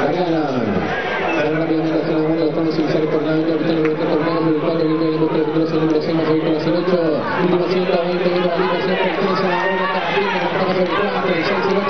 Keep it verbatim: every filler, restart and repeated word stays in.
rápidamente hacia la banda, buscando si sale por nada, capitán de vuelta por nada, por el cuatro, que viene por el número cero, número seis, más hoy con la cero ocho, último ciento veinte, viene la línea, siempre el tres, a la hora, para la primera, para el cuatro, el seis,